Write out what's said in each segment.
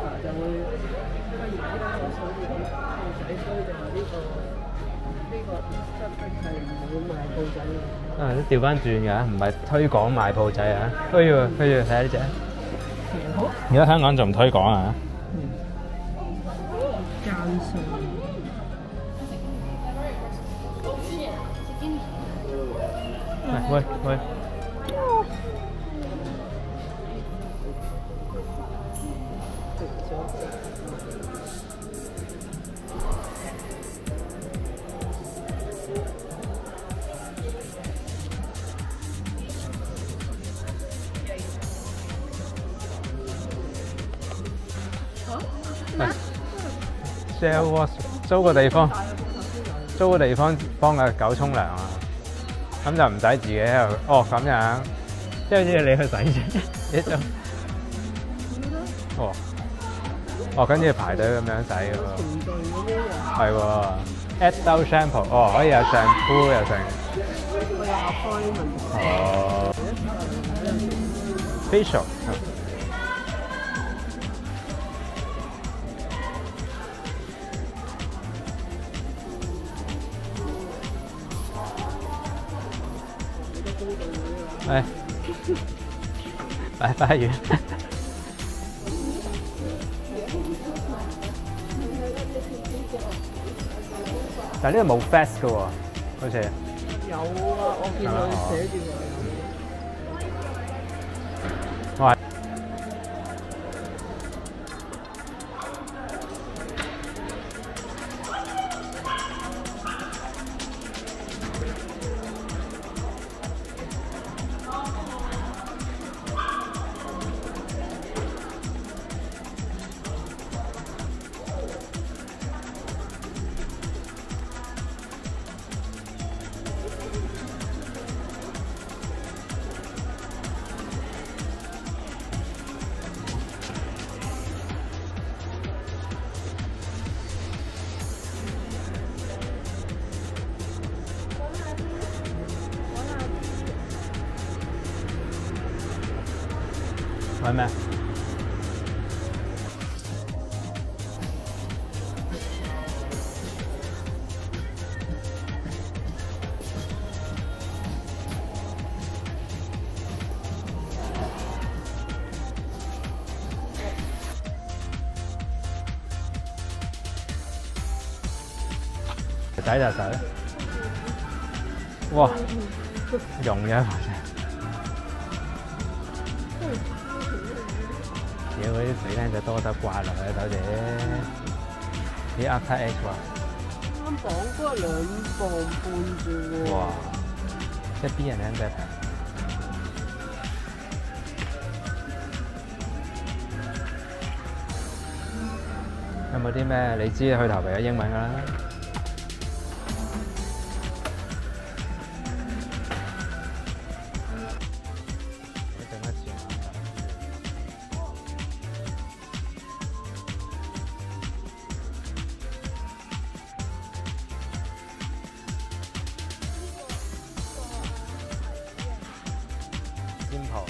就會比較熱啲啦，我想要鋪仔，所以就話呢個 Instagram 係唔會賣鋪仔嘅。 啊，都調翻轉㗎，唔係推廣賣鋪仔啊！不如睇下呢隻。 好。 而家香港仲唔推廣啊？ 間數。 喂喂。share wash 租個地方幫個狗沖涼啊，咁就唔使自己喺度。哦咁樣，即係好似你去洗啫，就跟住排隊咁樣洗嘅喎。係喎 ，adult shampoo， 可以有 shampoo 又成。哦 ，facial。哎，拜拜完。但呢個冇 fast 嘅喎，好似。 有啊，我見佢寫住話有。 我係。揾咩？仔就手，哇，溶嘅。屌嗰啲水咧就多得掛落去手姐，啲 After X 喎。 啱磅都係2磅半啫喎。 哇！一邊人兩隻平。有冇啲咩你知去頭皮嘅英文㗎啦？尖葡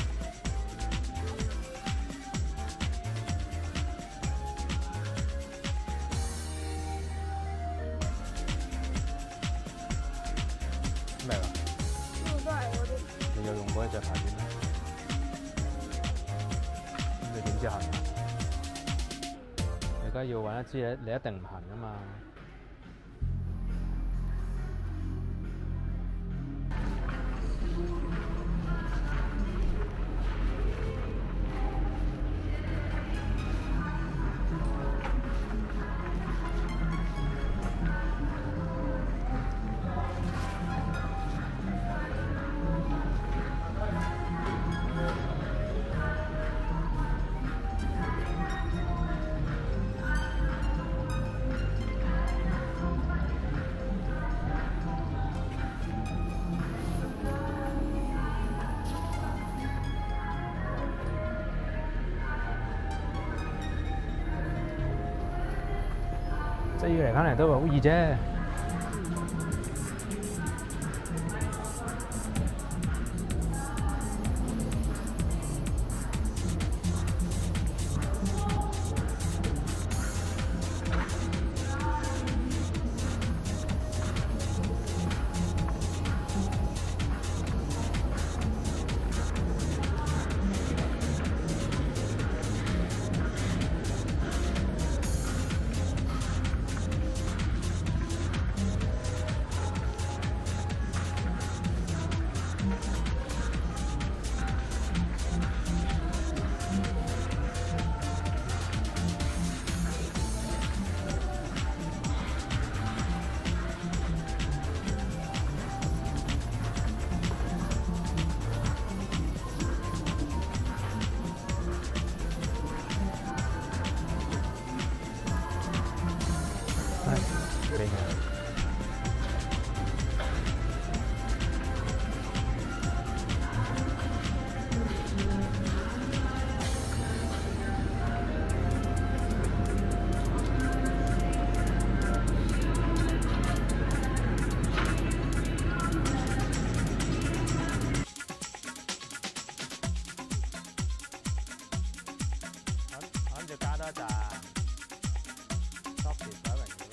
咩㗎？呢個都係我啲。你有用過一隻牌子咩？咁你點知痕？你而家要揾一支你一定唔痕㗎嘛。即係要嚟翻嚟都好易啫。 住加多扎 Sophie 水榮耀。